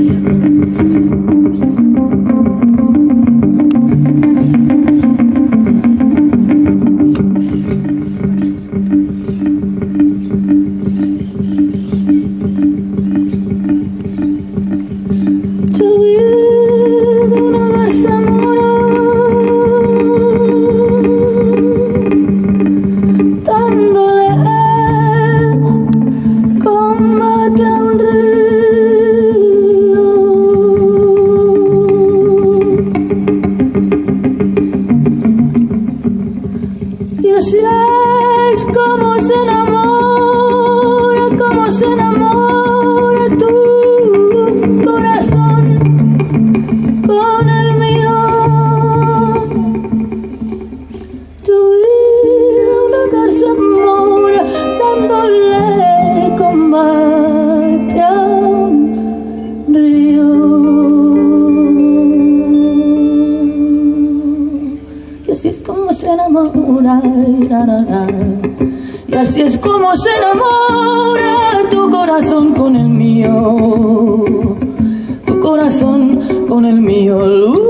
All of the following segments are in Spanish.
Y así es como se enamora tu corazón con el mío, tu corazón con el mío.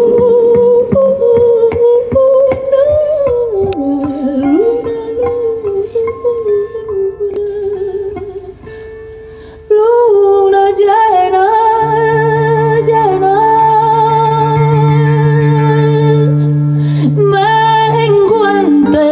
Luna llena, llena, menguante.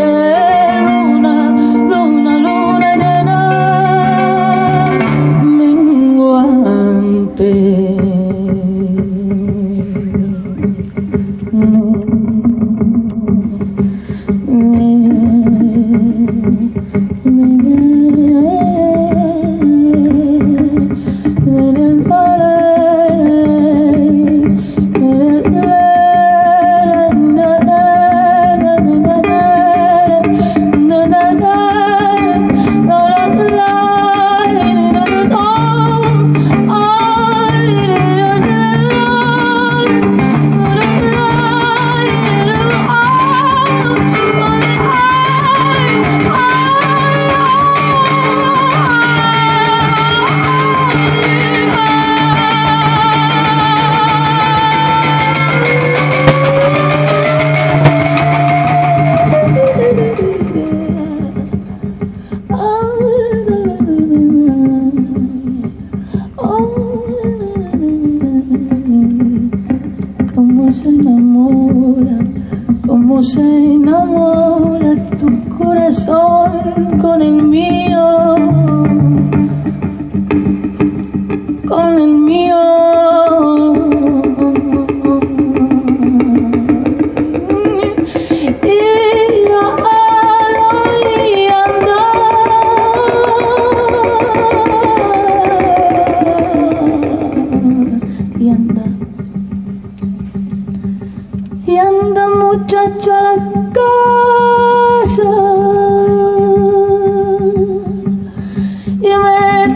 Cómo se enamora tu corazón con el mío, con el mío. Y anda muchacho a la casa y me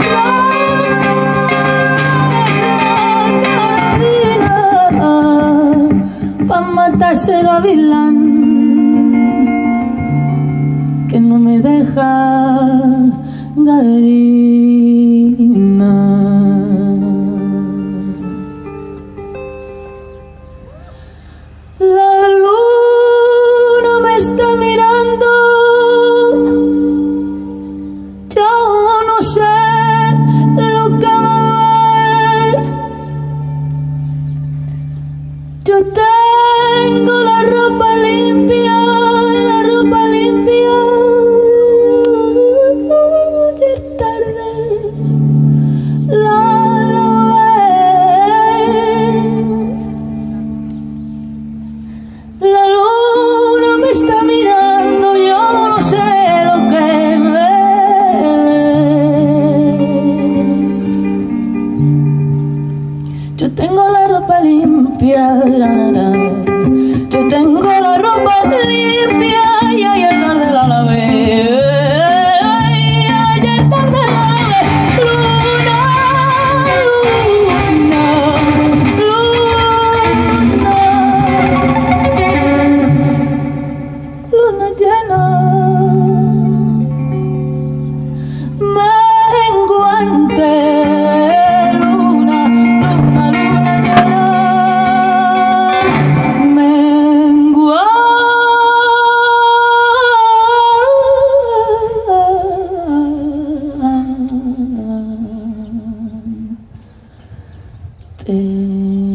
traes la carabina pa' matar ese gavilán que no me deja gallina. La luna me está mirando, yo no sé lo que me ve. Yo tengo la ropa limpia, la ropa limpia. Ayer tarde la La luna me está mirando, yo no sé lo que ve. Yo tengo la ropa limpia, yo tengo la ropa limpia y ayer tarde la lavé. Ayer tarde la lavé. Luna, luna, luna. Luna llena, menguante, luna, luna verte.